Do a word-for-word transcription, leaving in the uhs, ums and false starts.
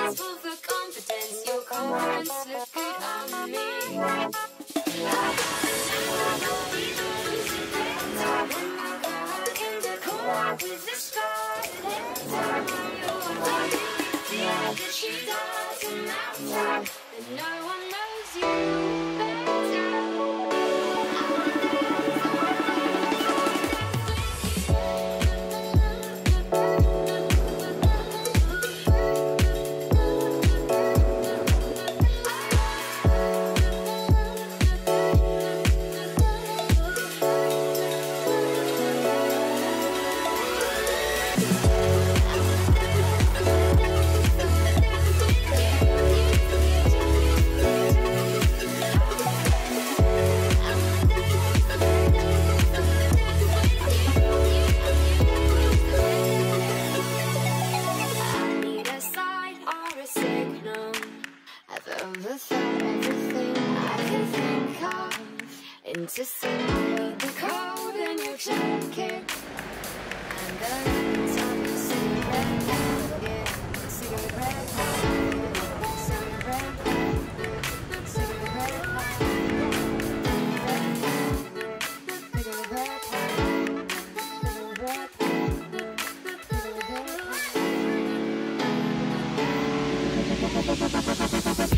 full for confidence. Your comments look good on me. In the corner with the scarlet on your body. Yeah, that she doesn't matter, and no one knows you better. Overthought everything I can think of into something the cold in your jacket. And the lights on your cigarette packet, cigarette packet, cigarette packet, cigarette packet, cigarette packet, cigarette packet.